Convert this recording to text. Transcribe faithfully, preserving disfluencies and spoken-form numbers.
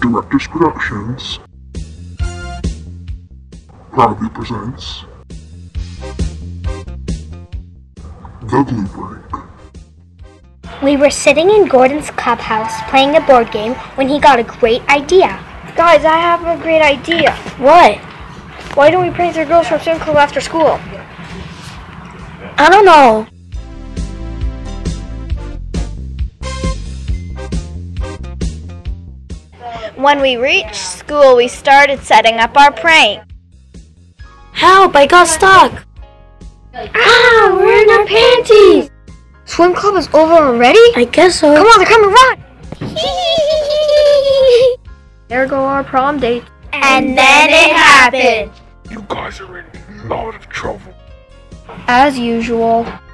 Director's Productions proudly presents TheGluePrank. We were sitting in Gordon's clubhouse playing a board game when he got a great idea. Guys, I have a great idea. What? Why don't we prank the girls from swim club after school? I don't know. When we reached school, we started setting up our prank. Help, I got stuck. Ah, we're in our panties. Swim club is over already? I guess so. Come on, they're coming, run! There go our prom date. And then it happened. You guys are in a lot of trouble. As usual.